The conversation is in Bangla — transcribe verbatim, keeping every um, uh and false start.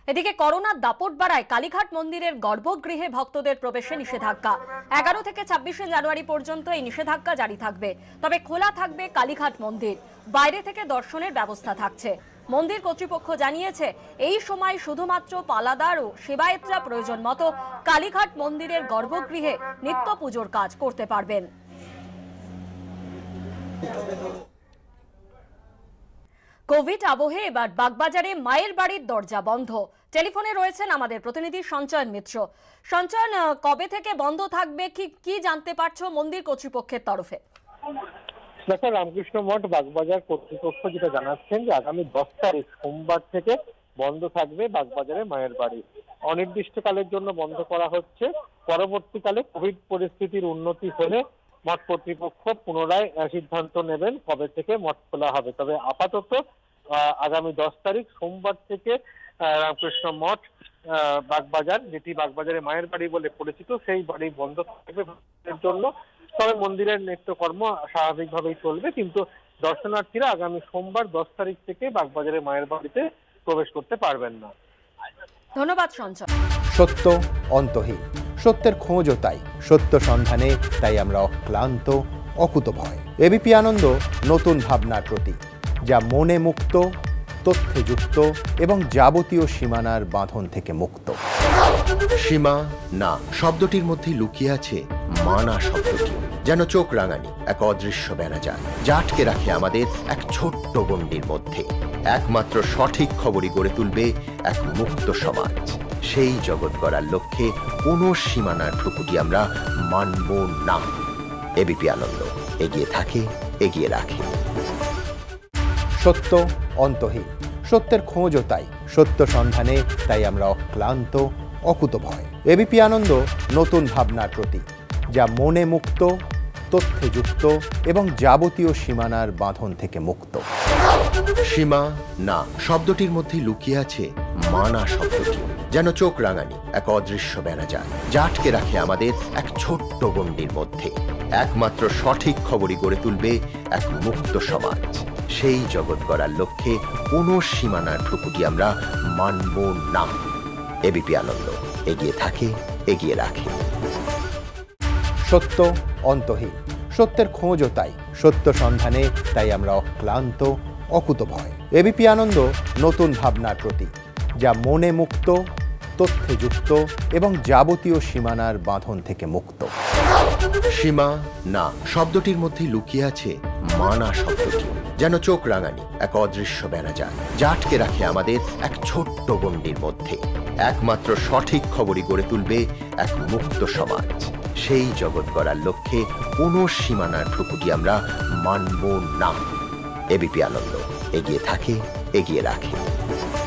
এদিকে করোনার দাপট বাড়ায় কালীঘাট মন্দিরের গর্ভগৃহে ভক্তদের প্রবেশে নিষেধাজ্ঞা। এগারো থেকে ছাব্বিশে জানুয়ারি পর্যন্ত এই নিষেধাজ্ঞা জারি থাকবে। তবে খোলা থাকবে কালীঘাট মন্দির, বাইরে থেকে দর্শনের ব্যবস্থা থাকছে। মন্দির কর্তৃপক্ষ জানিয়েছে এই সময় শুধুমাত্র পালাদার ও সেবায়েতরা প্রয়োজন মতো কালীঘাট মন্দিরের গর্ভগৃহে নিত্য পুজোর কাজ করতে পারবেন। কোভিড আবহে এবার বাগবাজারে মায়ের বাড়ির দরজা বন্ধ। টেলিফোনে রয়েছেন আমাদের প্রতিনিধি সঞ্চয়ন মিত্র। সঞ্চয়ন, কবে থেকে বন্ধ থাকবে, কি কি জানতে পারছো মন্দির কর্তৃপক্ষের তরফে? দেখো, রামকৃষ্ণ মঠ বাগবাজার কর্তৃপক্ষ যেটা জানাচ্ছেন যে আগামী দশ তারিখ সোমবার থেকে বন্ধ থাকবে বাগবাজারে মায়ের বাড়ি। অনির্দিষ্টকালের জন্য বন্ধ করা হচ্ছে। পরবর্তীকালে কোভিড পরিস্থিতির উন্নতি হলে মঠ কর্তৃপক্ষ পুনরায় সিদ্ধান্ত নেবেন কবে থেকে মঠ খোলা হবে। তবে আপাতত আগামী দশ তারিখ সোমবার থেকে রামকৃষ্ণ মঠ বাগবাজার, যেটি বাগবাজারে মায়ের বাড়ি বলে পরিচিত, সেই বাড়ি বন্ধ থাকবে ভক্তদের জন্য। তবে মন্দিরের নিত্যকর্ম স্বাভাবিকভাবেই চলবে, কিন্তু দর্শনার্থীরা আগামী সোমবার দশ তারিখ থেকে বাগবাজারে মায়ের বাড়িতে প্রবেশ করতে পারবেন না। ধন্যবাদ সঞ্চয়। সত্য অন্তহীন, সত্যের খোঁজও তাই, সত্য সন্ধানে তাই আমরা অক্লান্ত, অকুতভয়। এবিপি আনন্দ নতুন ভাবনার প্রতীক, যা মনে মুক্ত, তথ্যে যুক্ত এবং যাবতীয় সীমানার বাঁধন থেকে মুক্ত। সীমা না শব্দটির মধ্যে লুকিয়ে আছে মানা শব্দটি, যেন চোখ রাঙানি এক অদৃশ্য ব্যানাজার, যা আটকে রাখে আমাদের এক ছোট্ট গণ্ডির মধ্যে। একমাত্র সঠিক খবরই গড়ে তুলবে এক মুক্ত সমাজ। সেই জগৎ গড়ার লক্ষ্যে কোনো সীমানার ঠুকুটি আমরা মানব না। এবিপি আনন্দ এগিয়ে থাকে, এগিয়ে রাখে। সত্য অন্তহীন, সত্যের খোঁজও তাই, সত্য সন্ধানে তাই আমরা অক্লান্ত, অকুতভয়। এবিপি আনন্দ নতুন ভাবনার প্রতীক, যা মনে মুক্ত, তথ্যে যুক্ত এবং যাবতীয় সীমানার বাঁধন থেকে মুক্ত। সীমা না শব্দটির মধ্যে লুকিয়ে আছে মানা শব্দটি, যেন চোখ রাঙানি এক অদৃশ্য ব্যানাজার, যা আটকে রাখে আমাদের এক ছোট্ট গণ্ডির মধ্যে। একমাত্র সঠিক খবরই গড়ে তুলবে এক মুক্ত সমাজ। সেই জগৎ গড়ার লক্ষ্যে কোনো সীমানার ঠুকুটি আমরা মানব না। এবিপি আনন্দ এগিয়ে থাকে, এগিয়ে রাখে। সত্য অন্তহীন, সত্যের খোঁজও তাই, সত্য সন্ধানে তাই আমরা অক্লান্ত, অকুতভয়। এবিপি আনন্দ নতুন ভাবনার প্রতীক, যা মনে মুক্ত, তথ্যে যুক্ত এবং যাবতীয় সীমানার বাঁধন থেকে মুক্ত। সীমা না শব্দটির মধ্যে লুকিয়ে আছে মানা শব্দটি, যেন চোখ রাঙানি এক অদৃশ্য ব্যানাজার, যা আটকে রাখে আমাদের এক ছোট্ট গণ্ডির মধ্যে। একমাত্র সঠিক খবরই গড়ে তুলবে এক মুক্ত সমাজ। সেই জগৎ গড়ার লক্ষ্যে কোনো সীমানার ঠুকুটি আমরা মানব না। এবিপি আনন্দ এগিয়ে থাকে, এগিয়ে রাখে।